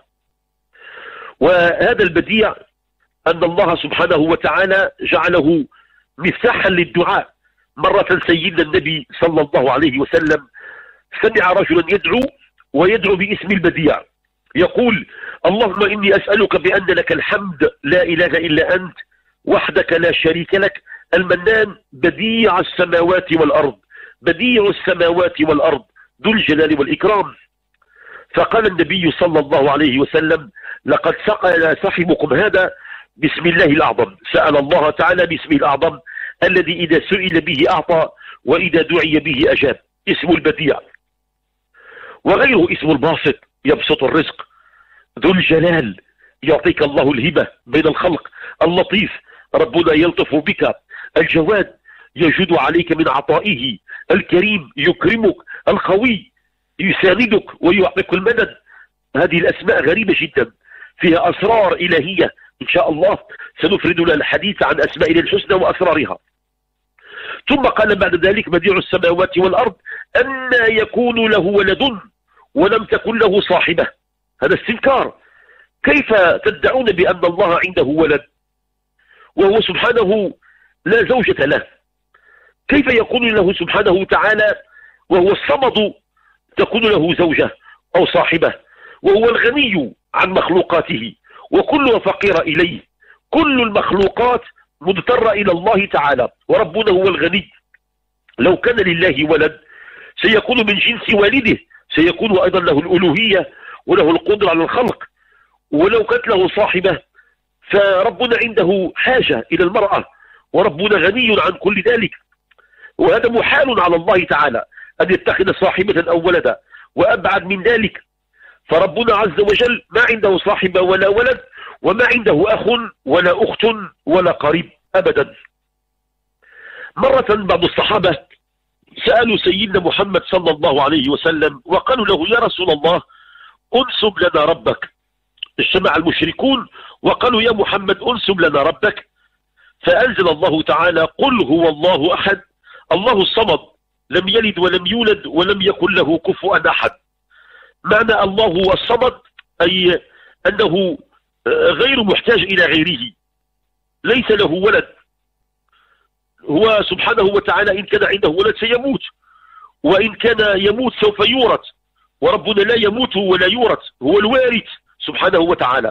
وهذا البديع أن الله سبحانه وتعالى جعله مفتاحا للدعاء. مرة سيدنا النبي صلى الله عليه وسلم سمع رجلا يدعو ويدعو باسم البديع، يقول اللهم إني أسألك بأن لك الحمد لا إله إلا أنت وحدك لا شريك لك المنان بديع السماوات والأرض، بديع السماوات والأرض ذو الجلال والإكرام. فقال النبي صلى الله عليه وسلم لقد سأل صاحبكم هذا بسم الله الأعظم، سأل الله تعالى باسمه الأعظم الذي إذا سئل به أعطى وإذا دعي به أجاب. اسم البديع. وغيره اسم الباسط يبسط الرزق، ذو الجلال يعطيك الله الهبة بين الخلق، اللطيف ربنا يلطف بك، الجواد يجود عليك من عطائه، الكريم يكرمك، القوي يساندك ويعطيك المدد. هذه الأسماء غريبة جدا فيها أسرار إلهية. إن شاء الله سنفرد لنا الحديث عن أسمائنا الحسنى وأسرارها. ثم قال بعد ذلك بديع السماوات والأرض أن يكون له ولد ولم تكن له صاحبة. هذا استنكار. كيف تدعون بأن الله عنده ولد وهو سبحانه لا زوجة له؟ كيف يكون له سبحانه تعالى وهو الصمد تكون له زوجة أو صاحبة، وهو الغني عن مخلوقاته وكلها فقيرة إليه؟ كل المخلوقات مضطرة إلى الله تعالى، وربنا هو الغني. لو كان لله ولد سيكون من جنس والده، سيكون أيضا له الألوهية وله القدرة على الخلق. ولو كانت له صاحبة فربنا عنده حاجة إلى المرأة، وربنا غني عن كل ذلك. وهذا محال على الله تعالى أن يتخذ صاحبة أو ولدا، وأبعد من ذلك. فربنا عز وجل ما عنده صاحبة ولا ولد، وما عنده أخ ولا أخت ولا قريب أبدا. مرة بعض الصحابة سألوا سيدنا محمد صلى الله عليه وسلم وقالوا له يا رسول الله انسب لنا ربك. اجتمع المشركون وقالوا يا محمد انسب لنا ربك، فأنزل الله تعالى قل هو الله أحد الله الصمد لم يلد ولم يولد ولم يكن له كفوا أحد. معنى الله هو الصمد أي أنه غير محتاج إلى غيره، ليس له ولد، هو سبحانه وتعالى إن كان عنده ولد سيموت، وإن كان يموت سوف يورث، وربنا لا يموت ولا يورث، هو الوارث سبحانه وتعالى.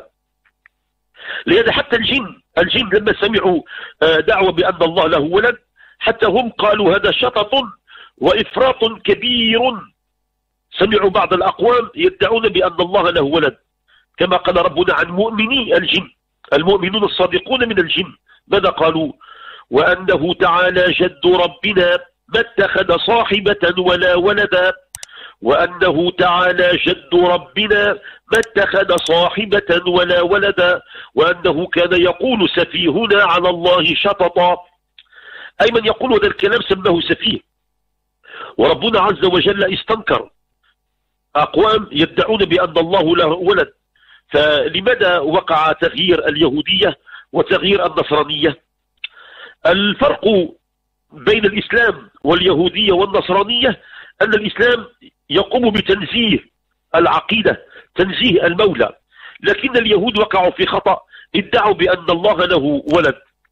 لهذا حتى الجن الجن لما سمعوا دعوة بأن الله له ولد حتى هم قالوا هذا شطط وإفراط كبير. سمعوا بعض الأقوام يدعون بأن الله له ولد، كما قال ربنا عن مؤمني الجن، المؤمنون الصادقون من الجن ماذا قالوا؟ وأنه تعالى جد ربنا ما اتخذ صاحبة ولا ولدا، وأنه تعالى جد ربنا ما اتخذ صاحبة ولا ولدا، وأنه كان يقول سفيهنا على الله شططا. أي من يقول هذا الكلام سماه سفيه، وربنا عز وجل استنكر أقوام يدعون بأن الله له ولد. فلماذا وقع تغيير اليهودية وتغيير النصرانية؟ الفرق بين الإسلام واليهودية والنصرانية أن الإسلام يقوم بتنزيه العقيدة، تنزيه المولى، لكن اليهود وقعوا في خطأ، ادعوا بأن الله له ولد،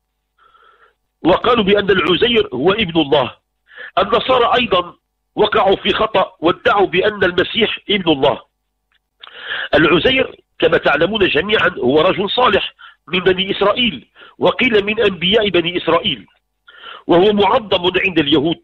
وقالوا بأن العزير هو ابن الله. النصارى أيضا وقعوا في خطأ وادعوا بأن المسيح ابن الله. العزير كما تعلمون جميعا هو رجل صالح من بني إسرائيل، وقيل من أنبياء بني إسرائيل، وهو معظم عند اليهود،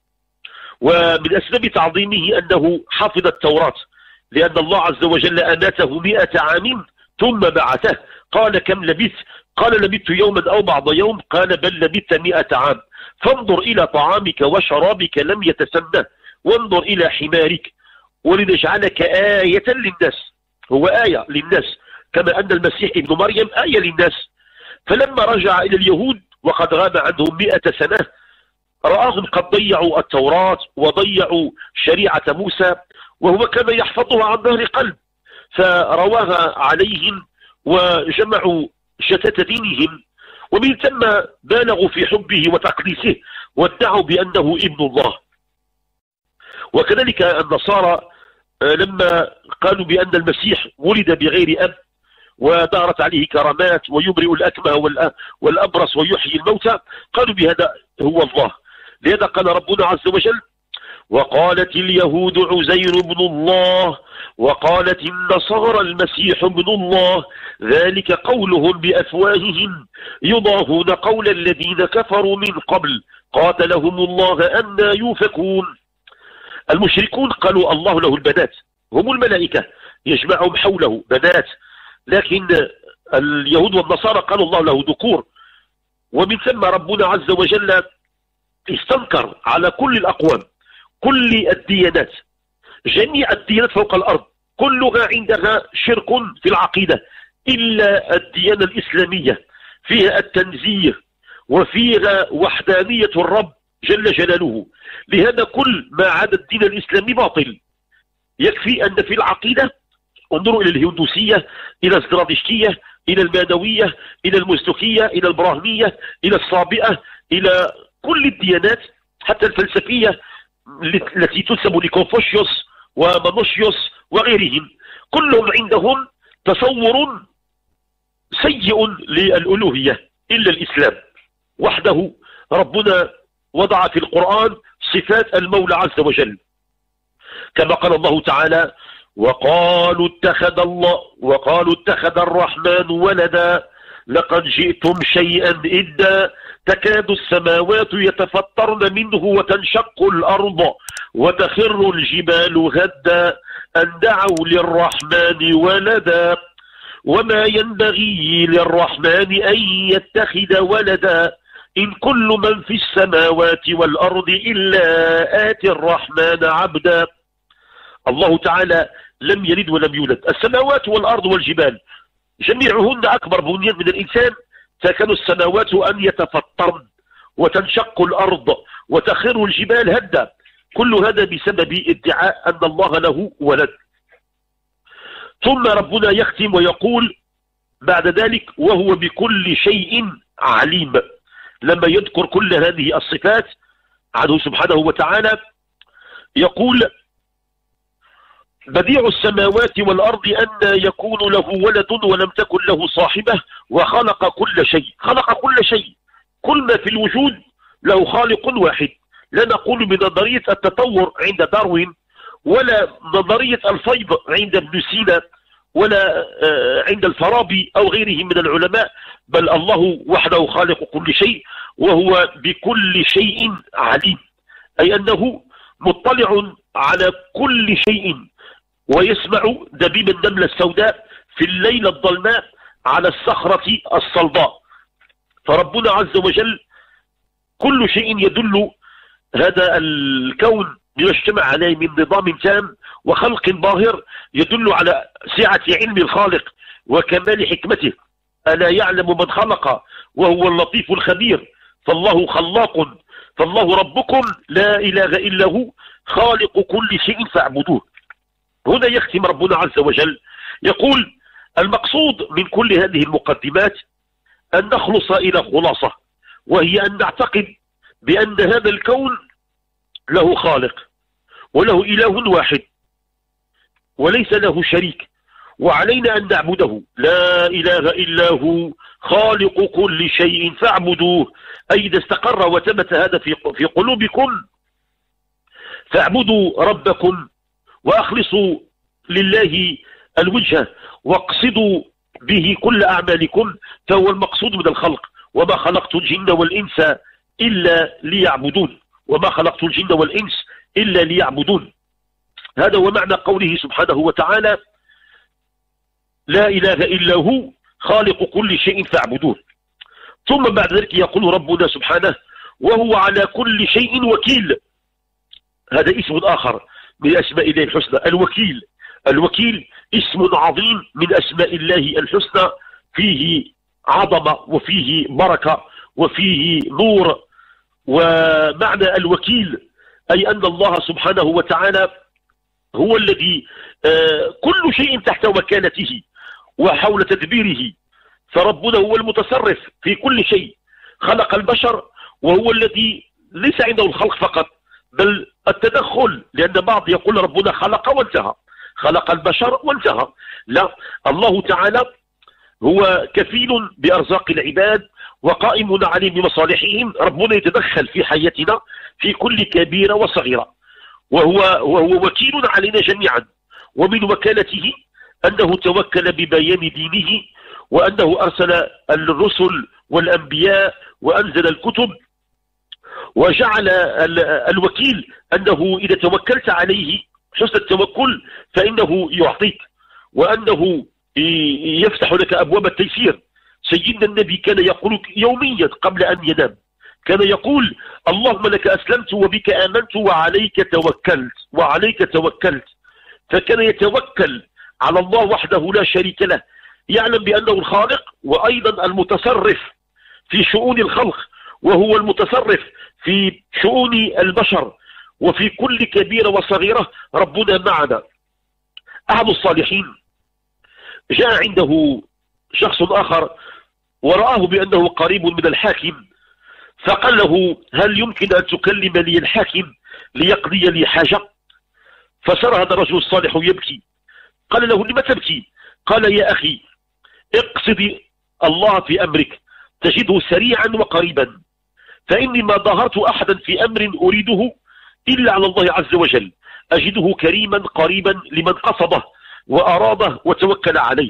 ومن أسباب تعظيمه أنه حفظ التوراة، لأن الله عز وجل أماته مئة عام ثم بعثه. قال كم لبثت؟ قال لبثت يوما أو بعض يوم، قال بل لبثت مئة عام. فانظر إلى طعامك وشرابك لم يتسنه، وانظر إلى حمارك ولنجعلك آية للناس. هو آية للناس كما أن المسيح ابن مريم آية للناس. فلما رجع إلى اليهود وقد غاب عنهم مئة سنة رآهم قد ضيعوا التوراة وضيعوا شريعة موسى، وهو كان يحفظها عن ظهر قلب، فرواها عليهم وجمعوا شتات دينهم، ومن ثم بالغوا في حبه وتقديسه وادعوا بأنه ابن الله. وكذلك النصارى لما قالوا بأن المسيح ولد بغير أب ودارت عليه كرامات ويبرئ الأكمه والأبرص ويحيي الموتى، قالوا بهذا هو الله. لهذا قال ربنا عز وجل وقالت اليهود عزير بن الله وقالت النصارى المسيح ابن الله ذلك قولهم بأفواههم يضاهون قول الذين كفروا من قبل قاتلهم الله أنى يؤفكون. المشركون قالوا الله له البنات، هم الملائكة يجمعهم حوله بنات، لكن اليهود والنصارى قالوا الله له ذكور. ومن ثم ربنا عز وجل استنكر على كل الأقوام، كل الديانات، جميع الديانات فوق الأرض كلها عندها شرك في العقيدة إلا الديانة الإسلامية، فيها التنزيه وفيها وحدانية الرب جل جلاله. لهذا كل ما عدا الدين الإسلامي باطل. يكفي أن في العقيدة انظروا إلى الهندوسية، إلى الزرادشتية، إلى المادوية، إلى المزدكية، إلى البراهمية، إلى الصابئة، إلى كل الديانات حتى الفلسفية التي تنسب لكونفوشيوس ومانوشيوس وغيرهم، كلهم عندهم تصور سيء للألوهية إلا الإسلام وحده. ربنا وضع في القرآن صفات المولى عز وجل كما قال الله تعالى وقالوا اتخذ الله وقالوا اتخذ الرحمن ولدا لقد جئتم شيئا إدا تكاد السماوات يتفطرن منه وتنشق الأرض وتخر الجبال هدا أن دعوا للرحمن ولدا وما ينبغي للرحمن أن يتخذ ولدا إن كل من في السماوات والأرض إلا آتي الرحمن عبدا. الله تعالى لم يلد ولم يولد. السماوات والأرض والجبال جميعهن أكبر بنيان من الإنسان، فكانوا السماوات أن يتفطرن وتنشق الأرض وتخر الجبال هدا، كل هذا بسبب ادعاء أن الله له ولد. ثم ربنا يختم ويقول بعد ذلك وهو بكل شيء عليم. لما يذكر كل هذه الصفات عنه سبحانه وتعالى يقول بديع السماوات والأرض أن يكون له ولد ولم تكن له صاحبة وخلق كل شيء. خلق كل شيء، كل ما في الوجود له خالق واحد. لا نقول بنظرية التطور عند داروين، ولا نظرية الفيض عند ابن سينا، ولا عند الفارابي أو غيره من العلماء، بل الله وحده خالق كل شيء وهو بكل شيء عليم، أي أنه مطلع على كل شيء ويسمع دبيب النملة السوداء في الليلة الظلماء على الصخرة الصلباء. فربنا عز وجل كل شيء يدل هذا الكون بما اجتمع عليه من نظام تام وخلق باهر يدل على سعة علم الخالق وكمال حكمته. ألا يعلم من خلق وهو اللطيف الخبير، فالله خلاق، فالله ربكم لا إله إلا هو خالق كل شيء فاعبدوه. هنا يختم ربنا عز وجل يقول المقصود من كل هذه المقدمات أن نخلص إلى خلاصة، وهي أن نعتقد بأن هذا الكون له خالق وله إله واحد وليس له شريك، وعلينا أن نعبده. لا إله إلا هو خالق كل شيء فاعبدوه، أي إذا استقر وثبت هذا في في قلوبكم فاعبدوا ربكم وأخلصوا لله الوجه واقصدوا به كل أعمالكم، فهو المقصود من الخلق. وما خلقت الجن والإنس إلا ليعبدون، وما خلقت الجن والإنس إلا ليعبدون. هذا هو معنى قوله سبحانه وتعالى لا إله إلا هو خالق كل شيء فاعبدوه. ثم بعد ذلك يقول ربنا سبحانه وهو على كل شيء وكيل. هذا اسم آخر من أسماء الله الحسنى، الوكيل. الوكيل اسم عظيم من أسماء الله الحسنى، فيه عظمة وفيه بركة وفيه نور. ومعنى الوكيل أي أن الله سبحانه وتعالى هو الذي كل شيء تحت وكالته وحول تدبيره. فربنا هو المتصرف في كل شيء، خلق البشر وهو الذي ليس عنده الخلق فقط بل التدخل، لأن بعض يقول ربنا خلق وانتهى، خلق البشر وانتهى. لا، الله تعالى هو كفيل بأرزاق العباد وقائم عليهم بمصالحهم. ربنا يتدخل في حياتنا في كل كبيرة وصغيرة، وهو, وهو وكيل علينا جميعا. ومن وكالته أنه توكل ببيان دينه، وأنه أرسل الرسل والأنبياء وأنزل الكتب، وجعل الوكيل أنه إذا توكلت عليه حسن التوكل فإنه يعطيك، وأنه يفتح لك أبواب التيسير. سيدنا النبي كان يقول يوميا قبل أن ينام، كان يقول اللهم لك أسلمت وبك آمنت وعليك توكلت وعليك توكلت. فكان يتوكل على الله وحده لا شريك له، يعلم بأنه الخالق وأيضا المتصرف في شؤون الخلق، وهو المتصرف في شؤون البشر وفي كل كبيرة وصغيرة. ربنا معنا. أحد الصالحين جاء عنده شخص آخر ورآه بأنه قريب من الحاكم، فقال له هل يمكن أن تكلم لي الحاكم ليقضي لي حاجة؟ فصار هذا الرجل الصالح يبكي. قال له لما تبكي؟ قال يا أخي اقصد الله في أمرك تجده سريعا وقريبا، فإني ما ظهرت أحدا في أمر أريده إلا على الله عز وجل، أجده كريما قريبا لمن قصده وأراده وتوكل عليه.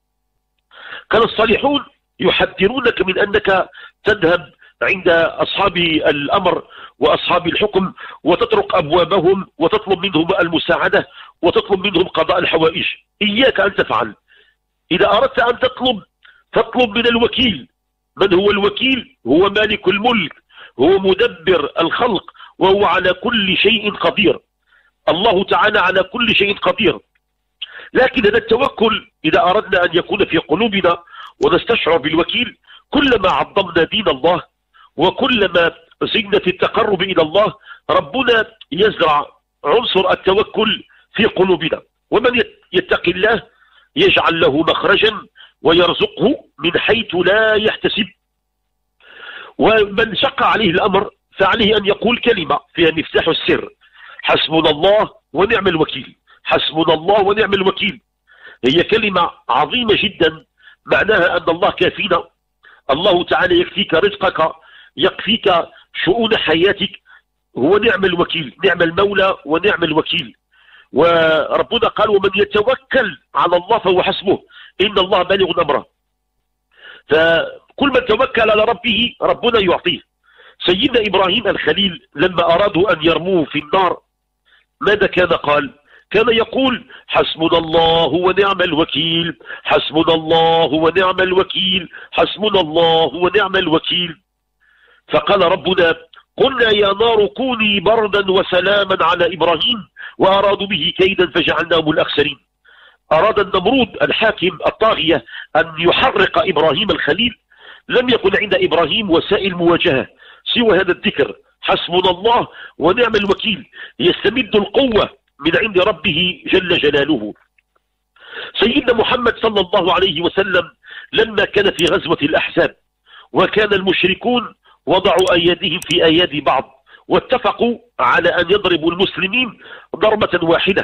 كان الصالحون يحذرونك من أنك تذهب عند أصحاب الأمر وأصحاب الحكم وتطرق أبوابهم وتطلب منهم المساعدة وتطلب منهم قضاء الحوائج. إياك أن تفعل. إذا أردت أن تطلب فاطلب من الوكيل. من هو الوكيل؟ هو مالك الملك، هو مدبر الخلق، وهو على كل شيء قدير. الله تعالى على كل شيء قدير. لكن هذا التوكل إذا أردنا أن يكون في قلوبنا ونستشعر بالوكيل، كلما عظمنا دين الله وكلما زدنا في التقرب إلى الله ربنا يزرع عنصر التوكل في قلوبنا. ومن يتقي الله يجعل له مخرجا ويرزقه من حيث لا يحتسب. ومن شق عليه الأمر فعليه أن يقول كلمة فيها مفتاح السر: حسبنا الله ونعم الوكيل، حسبنا الله ونعم الوكيل. هي كلمة عظيمة جدا معناها أن الله كافينا، الله تعالى يكفيك رزقك، يكفيك شؤون حياتك، هو نعم الوكيل، نعم المولى ونعم الوكيل. وربنا قال: ومن يتوكل على الله فهو حسبه إن الله بالغ أمره. فكل من توكل على ربه ربنا يعطيه. سيدنا إبراهيم الخليل لما أرادوا أن يرموه في النار ماذا كان قال؟ كان يقول: حسبنا الله ونعم الوكيل، حسبنا الله ونعم الوكيل، حسبنا الله ونعم الوكيل. فقال ربنا: قلنا يا نار كوني بردا وسلاما على إبراهيم وأرادوا به كيدا فجعلناهم الأخسرين. أراد النمرود الحاكم الطاغية أن يحرق إبراهيم الخليل، لم يكن عند إبراهيم وسائل مواجهة سوى هذا الذكر: حسبنا الله ونعم الوكيل، يستمد القوة من عند ربه جل جلاله. سيدنا محمد صلى الله عليه وسلم لما كان في غزوة الأحزاب وكان المشركون وضعوا أيديهم في أيادي بعض واتفقوا على أن يضربوا المسلمين ضربة واحدة،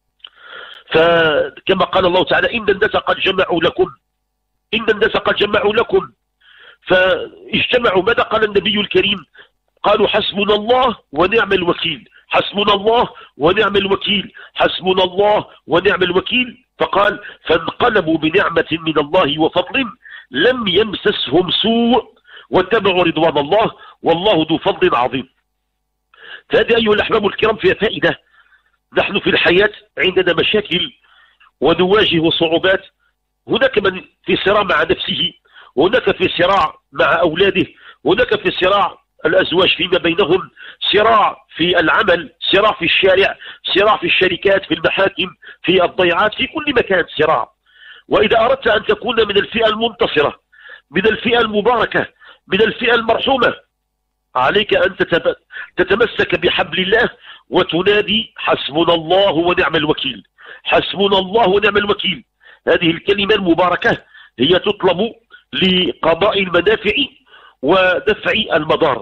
فكما قال الله تعالى: إن الناس قد جمعوا لكم إن الناس قد جمعوا لكم فاجتمعوا. ماذا قال النبي الكريم؟ قالوا: حسبنا الله ونعم الوكيل، حسبنا الله ونعم الوكيل، حسبنا الله ونعم الوكيل. فقال: فانقلبوا بنعمة من الله وفضل لم يمسسهم سوء واتبعوا رضوان الله والله ذو فضل عظيم. فهذه أيها الأحباب الكرام فيها فائدة. نحن في الحياة عندنا مشاكل ونواجه صعوبات، هناك من في صراع مع نفسه، وهناك في صراع مع أولاده، وهناك في صراع الأزواج فيما بينهم، صراع في العمل، صراع في الشارع، صراع في الشركات، في المحاكم، في الضيعات، في كل مكان صراع. وإذا أردت أن تكون من الفئة المنتصرة، من الفئة المباركة، من الفئة المرحومة، عليك أن تتمسك بحبل الله وتنادي: حسبنا الله ونعم الوكيل، حسبنا الله ونعم الوكيل. هذه الكلمة المباركة هي تطلب لقضاء المنافع ودفع المضار.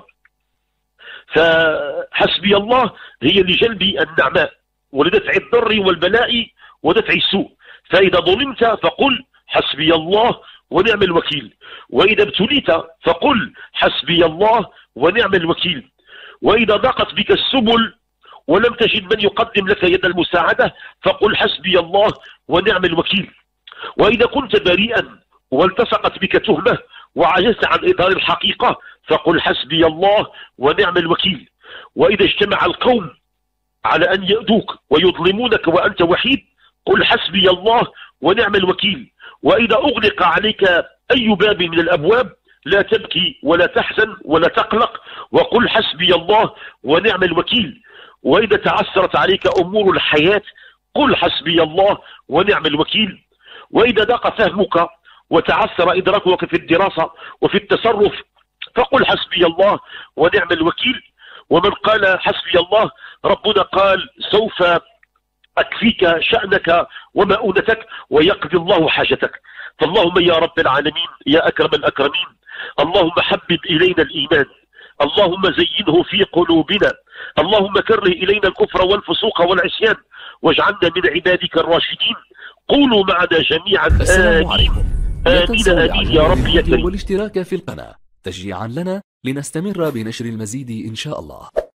فحسبي الله هي لجلب النعماء ولدفع الضر والبلاء ودفع السوء. فإذا ظلمت فقل: حسبي الله ونعم الوكيل. وإذا ابتليت فقل: حسبي الله ونعم الوكيل. وإذا ضاقت بك السبل ولم تجد من يقدم لك يد المساعدة فقل: حسبي الله ونعم الوكيل. وإذا كنت بريئا والتصقت بك تهمة وعجزت عن إظهار الحقيقة فقل: حسبي الله ونعم الوكيل. وإذا اجتمع القوم على أن يؤذوك ويظلمونك وأنت وحيد قل: حسبي الله ونعم الوكيل. وإذا أغلق عليك أي باب من الأبواب لا تبكي ولا تحزن ولا تقلق وقل: حسبي الله ونعم الوكيل. وإذا تعسرت عليك أمور الحياة قل: حسبي الله ونعم الوكيل. وإذا ضاق فهمك وتعسر إدراكك في الدراسة وفي التصرف فقل: حسبي الله ونعم الوكيل. ومن قال حسبي الله ربنا قال: سوف أكفيك شأنك ومؤونتك ويقضي الله حاجتك. فاللهم يا رب العالمين يا أكرم الأكرمين، اللهم حبب إلينا الإيمان، اللهم زينه في قلوبنا، اللهم كره إلينا الكفر والفسوق والعصيان واجعلنا من عبادك الراشدين. قولوا معنا جميعا: السلام عليكم. لا تنسوا آمين آمين يا رب يا كريم. والاشتراك في القناة تشجيعا لنا لنستمر بنشر المزيد إن شاء الله.